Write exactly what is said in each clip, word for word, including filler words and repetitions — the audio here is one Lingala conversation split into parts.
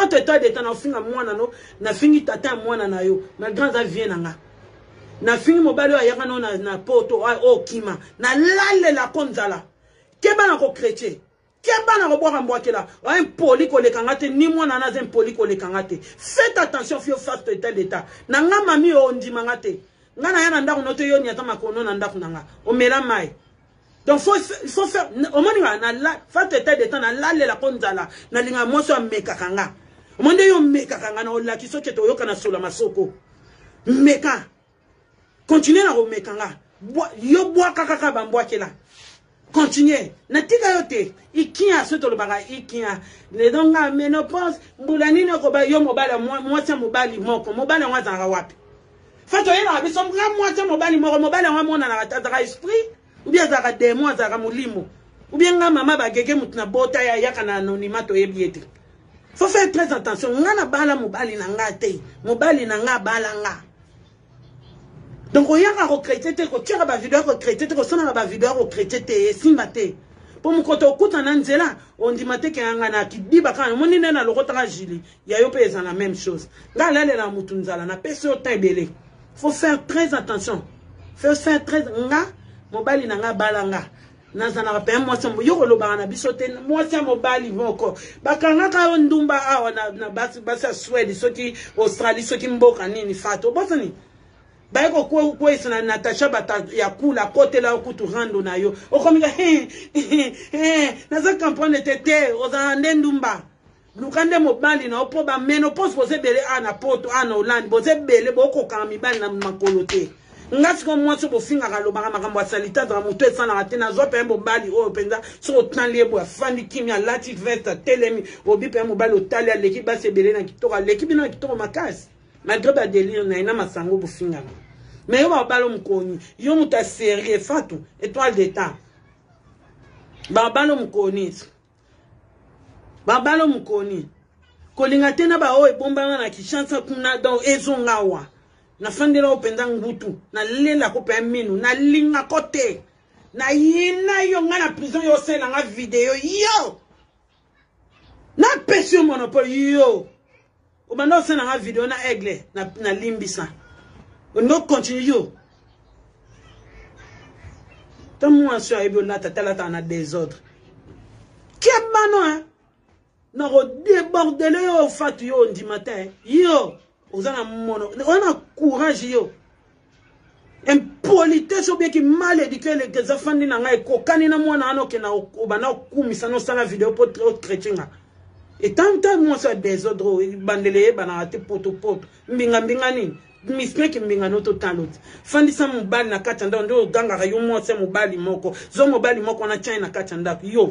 Fa to état d'état na finga mwana no na fingi tata mwana na yo na grand avien nga. Na fingi mobali wa yaka no na na poto o kima na lale la konzala. Keba na ko chrétien. Keba na ko boka mbwakela. Un poli ko le kangate ni mwana na zem poli ko le kangate. Faites attention fio fa to état d'état. Na nga mami o ndima ngate. Nga na yana ndako noto yo nyata makono na ndako nanga. O mela mai. Donc faut il faut faire au moins na la fa to état d'état na lale la konzala na linga moso meka kanga. O monde yo meka kanga na o la kiso keto yo kana sola masoko. Meka. Continuez na ko meka nga. Yo boa kaka bambwakela. Continuez. Natika yote. Ikia soto lo baga ikia. Le donga menopause mbulani no ko ba yo mobala mwata mobali moko. Mobala mwa zanga wapi. Fato yena biso mga mwata mobali moko mobala mwa mona na tata esprit ou bien zaka demo zaka mulimo. Ou bien nga mama ba gege mutna bota ya yaka na anonymato yebiete. Faut faire très attention. Nga na bala mobali na nga te. Mobali na nga bala nga. Donc on y a recrété ko tira ba vidéo recrété ko sona ba vidéo recrété simbate pour mon koto kuta na nzela on dit maté ke anga na kidiba kana moni na lokota ka jili ya yo pesa la même chose nga la la mutu nzala na peso taibele. Faut faire très attention. Faut faire très nga mobali na nga balanga na zana pe mo sembo yo ko loba na bisote mo sembo mobali moko bakanga ka ndumba awa na na basi basi Sweden soki Australie soki mboka nini fato bosani. Baiko kwa kwa isana Natasha bata ya kula kote la kutu rando na yo. Okomiga he he naza kampone tete ozande ndumba. Lukande mobali na opo ba menopause boze bele ana poto ana Hollande boze bele boko ka mibali na makolote. Ngasi ko mwaso bo finga ka lobanga makambo salita za mutu esana atena zo pe mobali o penza so tan lebo afandi kimia lati vesta telemi obi pe mobali otali ya leki base bele na kitoka leki bino kitoko makasi. Malgré ba délire na ina masango bo finga. Mais yo ba balo mkoni, yo muta sérieux fatu, étoile d'état. Ba balo mkoni. Ba balo mkoni. Kolinga tena ba o ebomba na kishansa kuna dans ezongawa. Na fandela openda ngutu, na lela ko pe minu, na linga kote. Na yina yo nga na prison yo sela nga video yo. Na pesio monopole yo. O bando sela nga video na aigle na na limbisa. On no continue yo. Tant moi sur ebio na tatala ta na désordre. Kebano hein. Na ro déborder yo fatu yo ndi matin. Yo, ozana mono. On a courage yo. Impolitesse ou bien qui mal éduqué les enfants ni na ngai kokani na mwana ano ke na obana kumisa no sala vidéo pour trop chrétien. Et tant tant moi sur désordre bandele bana ate poto poto. Mbinga mbinga nini? Mispeki mbinga no total fandisa mobali na katanda ndo ganga yo mwose mobali moko zo mobali moko na china katanda yo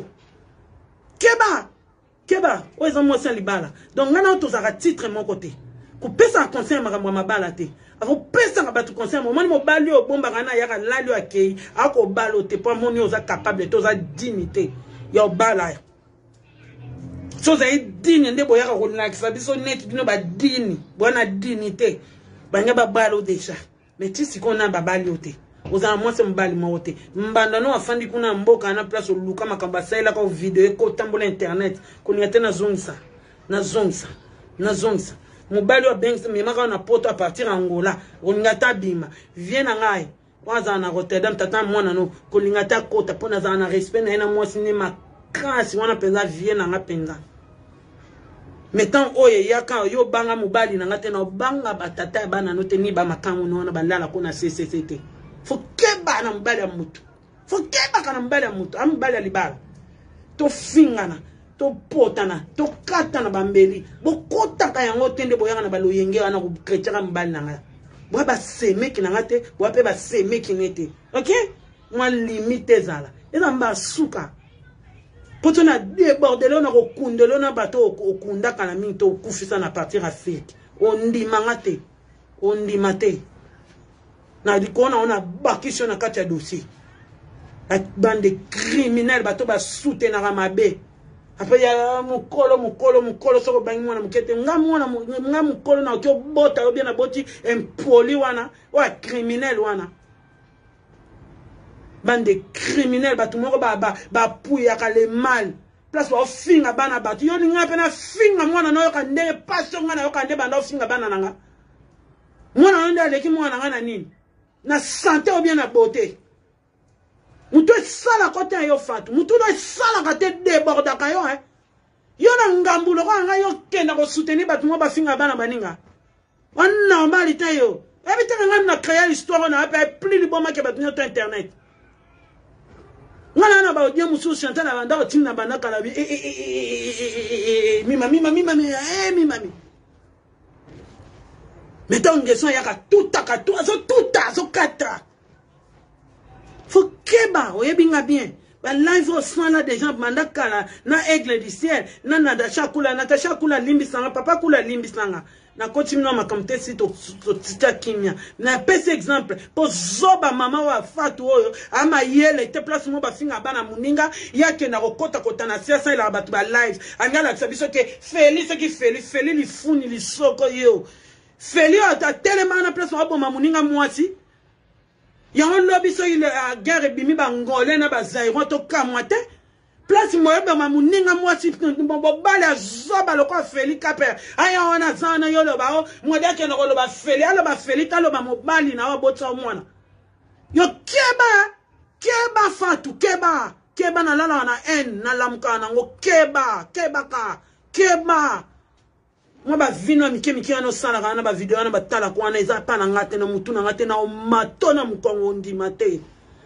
keba keba ozo mwose libala donc ngana to zaka titre mon côté ko pesa conseil makambo mabala te ako pesa ngaba tu conseil mo moni mobali o bomba kana yaka lali akei ako balo te po moni oza capable to za dignité yo bala so za digne ndebo yaka ko na kisabiso net dino ba dini bona dignité banga babalo déjà mais tu si qu'on a babali ote oza moi c'est mbali mo ote mbanda no afandi kuna mboka na place luka makamba saila ko video ko tambola internet kunia tena zongsa na zongsa na zongsa mobali wa banks me maka na poto à partir Angola oningata bima viens ngai waza na Rotterdam tata mwana no kolingata kota pona za na respect na ina moi sinema kasi wana penza viens nga penza. Metan oye yaka yo banga mobali na ngate na banga batata bana note ni ba makamu no na bandala ko na C C C T. Fo keba na mbali ya mutu. Fo keba kana mbali ya mutu, am mbali ya libala. To fingana, to potana, to katana bambeli. Bo kota ka yango tende boyanga na balo yenge wana ko kretera mbali na nga. Bo ba semeki na ngate, bo pe ba semeki nete. OK? Moi limite zala. Eza mba suka. Quand on a débordé, on a recoundé, on a battu au kunda kanami to kufisa na partir à fête. On dit mangate, on dit mate. Na di kona on a baki sur na katia dossier. La bande de criminels bato ba soute na ramabe. Après ya mukolo mukolo mukolo soko bangi mwana mukete ngamu mwana ngamu mukolo na okyo bota yo bien na boti impoli wana wa criminel wana. Bande de criminels, bah tout le monde bah bah bah pouya ka le mal, place wa finga bana batu yo linga pena finga mwana na yo kande passion nga na yo kande banda finga bana nanga mwana ndio aleki mwana nga na nini na santé ou bien na beauté muto sala côté yo fatu muto do sala kate déborda ka yo hein yo na ngambulo ko nga yo kenda ko soutenir batu mo ba finga bana baninga on normalité yo ebite nga na créer histoire na pa plus li boma ke batu nyoto internet ngana na ba odie musu chanter na banda o tim na banda kala bi mima mima mima eh mima mi mettons une question yaka tout taka tout azo tout azo kata faut keba oyebinga bien ba live au soin là des gens banda kala na aigle du ciel na Natasha kula Natasha kula limbi sanga papa kula limbi sanga na continue ma kamte si to tita kimia na pese exemple pour zoba mama wa fatu oyo ama yele te place mo ba finga bana muninga yake na kokota kota na siasa ila batu ba live angala sabiso ke Feli ce qui Feli Feli li funi li soko yo Feli ata tellement na place mo ba muninga mwasi ya on lobi so ile a guerre bimi ba ngole na ba zairo to kamwate place mo ba muninga mwasi bo bale zoba lo ko Feli kaper aya ona zana yo lo ba o mo de ke no lo ba Feli alo ba Feli ka lo ba mo bali na wa botsa mwana yo keba keba fatu keba keba na lala na en na lamka na ngo keba keba ka keba mo ba vino mi kemi kiano sala kana ba video na ba tala kwa na eza pa na ngate na mutu na ngate na o mato na mukongo ndi mate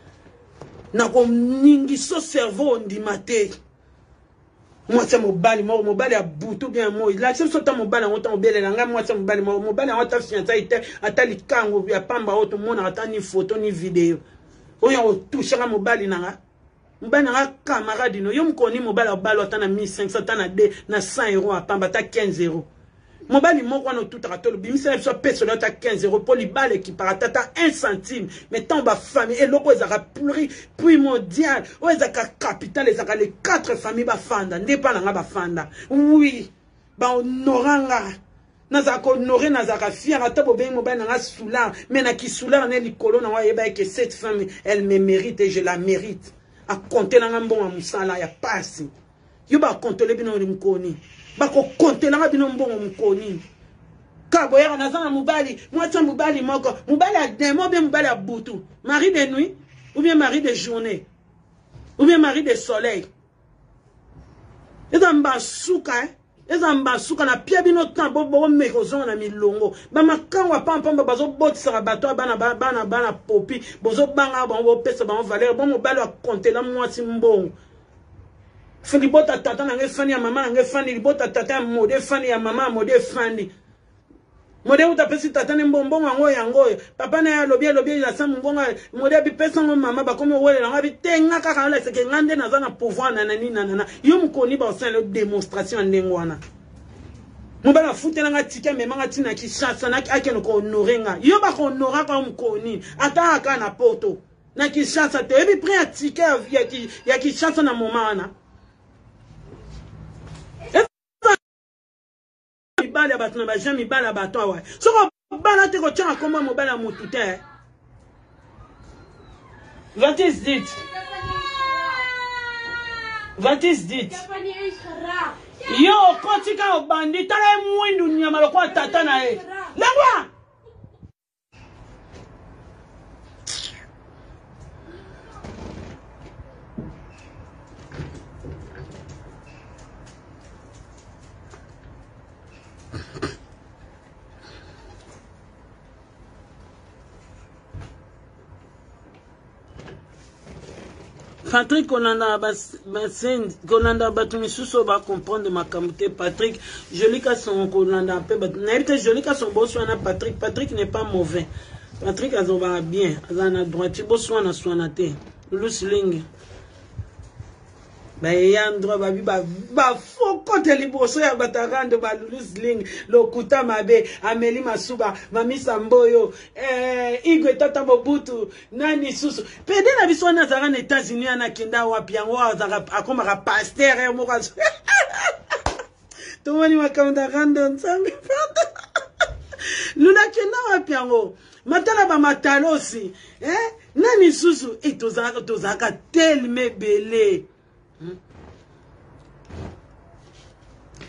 na ko ningi so cerveau ndi mate moi c'est mobali mo mobali a butu bien mo la c'est so ta mobali on ta mobali nga moi c'est mobali mo mobali on ta fiança ite atali kango ya pamba auto mona ata ni photo ni video oyo o touche nga mobali nanga mobali nga camarade no yo mkoni mobali obalo ata na mille cinq cents ata na de na cent euros a pamba ata quinze euros mobali moko na tout ratolo bimisa so peso na ata quinze euros pour libale qui paratata un centime mais tant ba famille et loko ezaka pluri primordial o ezaka capital ezaka les quatre familles ba fanda ndepa na nga ba fanda oui ba honoranga naza ko honorer nazaka fier ata bobengi mobali nga soula mais na ki soula na likolo na wa yeba que cette femme elle me mérite et je la mérite a compter na nga mbonga musala ya pasi yo ba compter bino mkoni bako compter na bino mbonga mkoni kabo ya na zana mobali mwata mobali moko mobali a demo bien mobali a butu mari de nuit ou bien mari de journée ou bien mari de soleil eza mba suka eh eza mba suka na pia bino tambo bo mekozo na milongo ba makanwa pampa bazo botisa bato bana bana bana popi bozo banga bo pesa ba valeur bon mobali a compter la mwasi mbongo fini bota tata na ngefani ya mama na ngefani bota tata ya mode fani ya mama mode fani mode utapesi tata ne mbombo ngo yango papa na ya lobi lobi la samu ngonga mode bi pesa ngo mama ba komo wele na bi tenga kaka la seke ngande na zana pouvoir na nani na na yo mkoni ba sen le démonstration ndengwana mobala fute na ngatika mema ngatina ki chassa na akeno ko honorenga yo ba ko honora ka mkoni ata aka na poto na ki chassa te bi prend atika ya ki ya ki chassa na momana bala batna ba jami bala bato wa so ko bala te ko tcha ko mo bala mutute vingt dit vingt dit yo ko tika obandi tala mwindu nyama lo kwa tata na e lengwa Patrick Konanda basen Konanda batumi suso ba comprendre makamute Patrick joli ka son Konanda pe bat naite joli ka son bosso na Patrick Patrick n'est pas mauvais Patrick azoba bien azana droite bosso na soinate Lusling ba yandro ba bi ba ba fo kote liboso ya batarando ba Lusling lokuta mabe Ameli Masuba Mami Samboyo eh Igwe Tata Mobutu nani susu pede na biso na zara na États-Unis na kinda wapi yango azaka akoma ka pasteur mo ka tomoni makamda rando nsangi luna kinda wapi yango matala ba matalosi eh nani susu e tozaka tozaka telme belé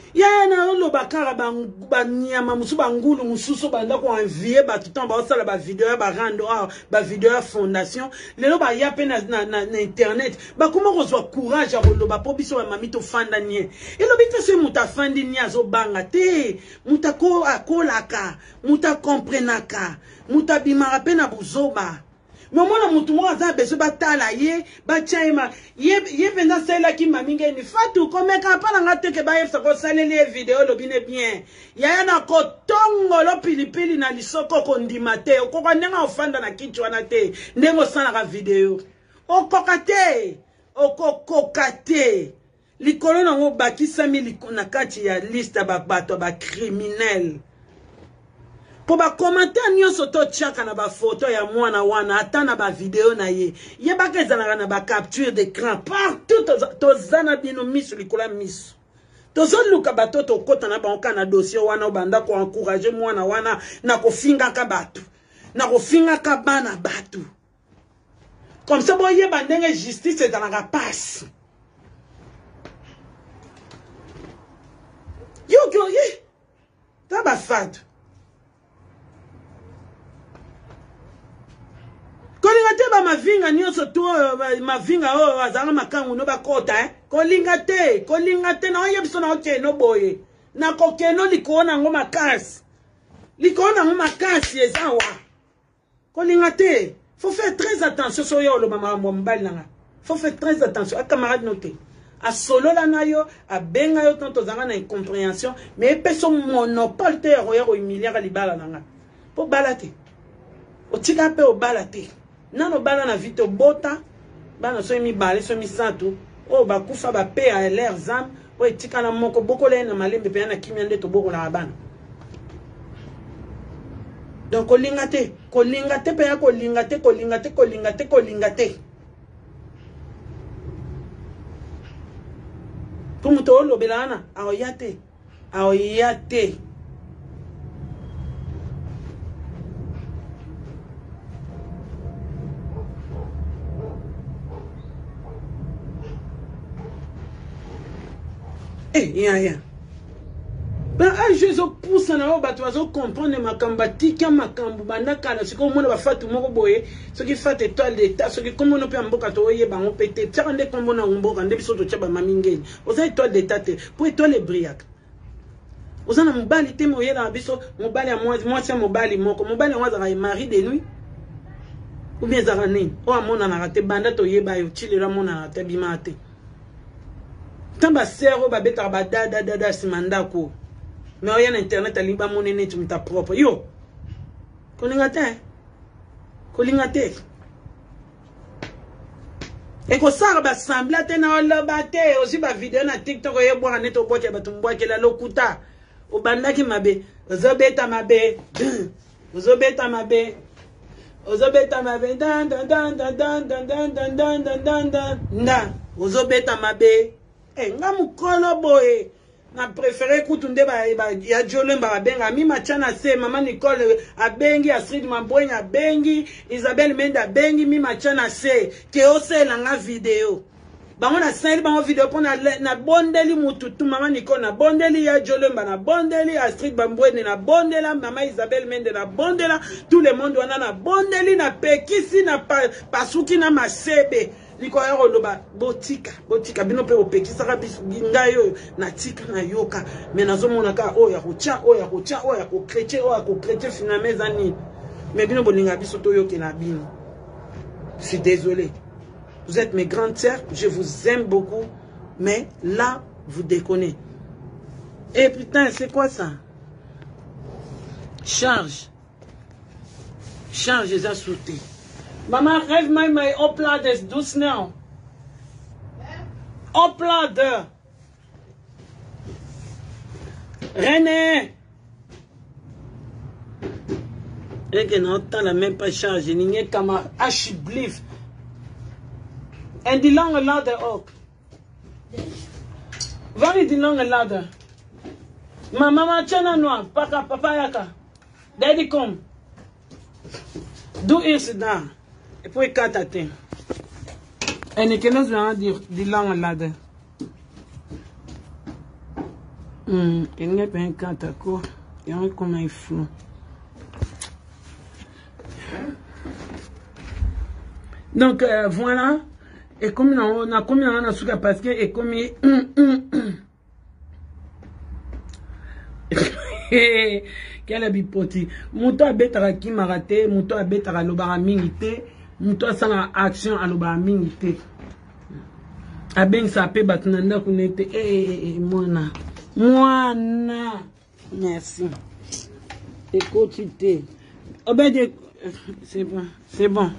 ya na lo bakara ba nyama musu bangulu mususu banda ko envier ba tout temps ba osala ba vidéo ba rando ba vidéo fondation lelo ba ya pe na na, na, na internet ba comment kozwa courage a lo ba po biso ba mamito fanda nie elo bita se muta fandi ni azo banga te muta ko akolaka muta comprenaka muta bimara pe na buzoba. Mais moi, je suis besoin de batala ye, batchaima, ye ye pendant celle qui m'a mis une fatou comme quand pas la que ba yef ko sale les vidéos lo bine bien. Ya na ko tongo lo pilipili na lisoko kondimate, ko ko ndenga ofanda na kichwa na te, ndengo sana ka vidéo. O kokate, o kokokate. Likolo na ngo bakisa mili na kati ya liste ba bato ba criminel. Pour ba commentaire nyonso to tchaka na ba photo ya mwana wana ata na ba video na ye ye ba kezana na ba capture d'écran partout to zana bino miso likola miso to zo luka bato to kota na ba onka na dossier wana obanda ko encourager mwana wana na ko finga ka bato na ko finga ka bana bato comme ça boye bandenge justice est dans la passe yo yo ye ta ba fat Kolingate ba mavinga nyonso to mavinga o azanga makangu no bakota eh kolingate kolingate na oyebiso na oke no boye na kokeno likona ngo makasi likona ngo makasi ezawa kolingate faut faire très attention so yo lo mama mbali nanga faut faire très attention a camarade noté a solo la na yo a benga yo tanto zanga na incompréhension mais peso monopole te ro yo humilier libala nanga po balate o tika pe o balate nano bana na vite bota bana so mi balé so mi santo o ba kufa ba pe a l'air zam o etika na moko bokole na malembe pe na kimia ndeto boko na bana donc kolingate kolingate pe ya kolingate kolingate kolingate kolingate comme to lo belana a oyate a oyate Eh, ya ya. Ben a Jésus pousse na o bato bazo comprendre makamba tika makambu bandaka na siko mona ba fatu moko boye ce qui fait étoile d'état ce qui comme on peut mboka to yeba on pété tsa ndé comme on mboka ndé biso to tsa ba mamingeni oza étoile d'état te pour étoile briac oza na mobali te moye na biso mobali ya moi moi c'est mobali moko mobali wa za mari de nuit ou bien za nini o amona na raté banda to yeba yo chilera mona na te bimate tamba sero ba beta ba da da da da simandako mais oya na internet alimba monene tu mta propre yo kolingate kolingate e ko sara ba sambla te na lo bate aussi ba video na TikTok ye bwa neto boche ba tumbwa ke la lokuta o bandaki mabe ozobeta mabe ozobeta mabe ozobeta mabe dan dan dan dan dan dan dan dan dan dan dan na ozobeta mabe eh nga mukolo boy na préféré kutunde ba ya Jolemba abenga mi machana se mama Nicole abengi Astrid Mambwenya abengi Isabelle Menda abengi mi machana se ke osela nga video bango na sel bango video pona na bondeli mututu mama Nicole na bondeli ya Jolemba na bondeli Astrid Mambwenya na bondela mama Isabelle Menda na bondela tout le monde wana na bondeli na pekisi na pasuki na masebe liko ya loba botika botika bino pe opekisa ka biso ngayo na tika na yoka mais nazomona ka o ya kucha o ya kucha o ya ko chrétien o ya ko chrétien finalement zani mais bino bolinga biso to yoke na bino. Je suis désolé, vous êtes mes grandes sœurs, je vous aime beaucoup, mais là vous déconnez. Et putain, c'est quoi ça? Charge charge les a sauté. Maman, rêve moi my oplades douce now. Oplade. René. Et que non, t'as la même pas chargé. N'y est comme achiblif. En die lange ladder ook. Waar is die lange ladder? Maar mama, tjena noa. Paka, papa yaka. Daddy, kom. Doe eerst daar. Et puis quatre à terre. Et nous allons dire die lange ladder. Hmm, il n'y a pas un carte à quoi. Il y a un comme un flou. Donc euh, voilà. Et comme on a combien on a souka parce que et comme quel abipoti. Muto abetara ki marate, muto abetara lobara mingite, muto sana action à lobara mingite. Abeng sa pe batunanda kunete eh eh mwana. Mwana. Merci. Écoutez. Obede c'est bon, c'est bon.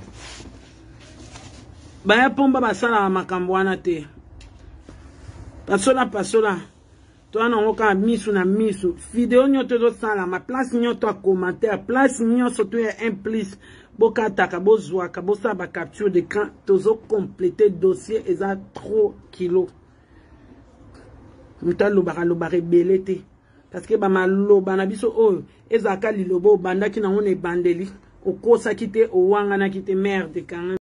Baya pomba basala makambo wana te. Pasola pasola. Toi non oka misu na misu. Vidéo nyoto do sala ma place nyoto a commentaire, place nyoto to un plus. Boka taka bozwa ka bosa ba capture d'écran tozo compléter dossier eza trop kilo. Muta lobara lobare belete. Parce que ba maloba na biso oyo ezaka lilobo banda ki na ngone bandeli. Okosa kite o wanga na kite merde kan